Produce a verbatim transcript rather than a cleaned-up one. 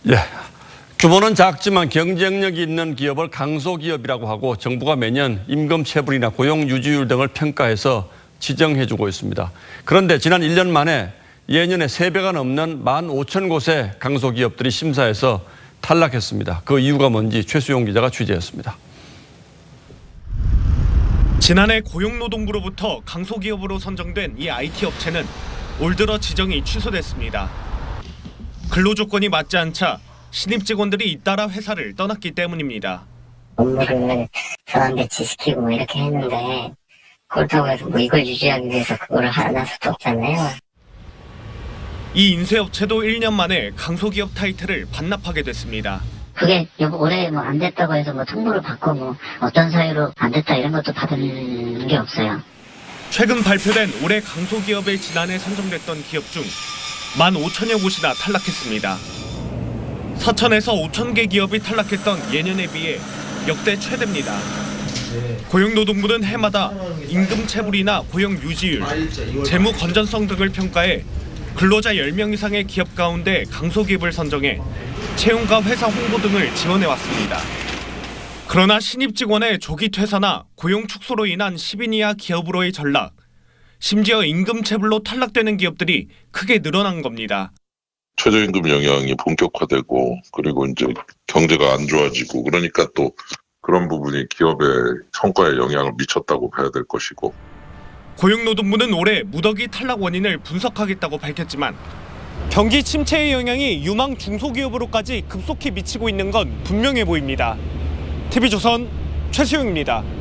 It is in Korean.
예, 규모는 작지만 경쟁력이 있는 기업을 강소기업이라고 하고 정부가 매년 임금 체불이나 고용 유지율 등을 평가해서 지정해주고 있습니다. 그런데 지난 일 년 만에 예년의 세 배가 넘는 만 오천 곳의 강소기업들이 심사에서 탈락했습니다. 그 이유가 뭔지 최수용 기자가 취재했습니다. 지난해 고용노동부로부터 강소기업으로 선정된 이 아이티 업체는 올 들어 지정이 취소됐습니다. 근로조건이 맞지 않자 신입 직원들이 잇따라 회사를 떠났기 때문입니다. 업무를 사람 배치시키고 뭐 이렇게 했는데 그렇다고 해서 뭐 이걸 유지하기 위해서 그거를 안 할 수도 없잖아요. 이 인쇄업체도 일 년 만에 강소기업 타이틀을 반납하게 됐습니다. 그게 올해 뭐 안 됐다고 해서 뭐 통보를 받고 뭐 어떤 사유로 안 됐다 이런 것도 받은 게 없어요. 최근 발표된 올해 강소기업에 지난해 선정됐던 기업 중 만 오천여 곳이나 탈락했습니다. 사천에서 오천 개 기업이 탈락했던 예년에 비해 역대 최대입니다. 고용노동부는 해마다 임금 체불이나 고용 유지율, 재무 건전성 등을 평가해 근로자 열 명 이상의 기업 가운데 강소기업을 선정해 채용과 회사 홍보 등을 지원해왔습니다. 그러나 신입 직원의 조기 퇴사나 고용 축소로 인한 십 인 이하 기업으로의 전락, 심지어 임금 체불로 탈락되는 기업들이 크게 늘어난 겁니다. 최저임금 영향이 본격화되고 그리고 이제 경제가 안 좋아지고 그러니까 또 그런 부분이 기업의 성과에 영향을 미쳤다고 봐야 될 것이고. 고용노동부는 올해 무더기 탈락 원인을 분석하겠다고 밝혔지만 경기 침체의 영향이 유망 중소기업으로까지 급속히 미치고 있는 건 분명해 보입니다. 티비조선 최수용입니다.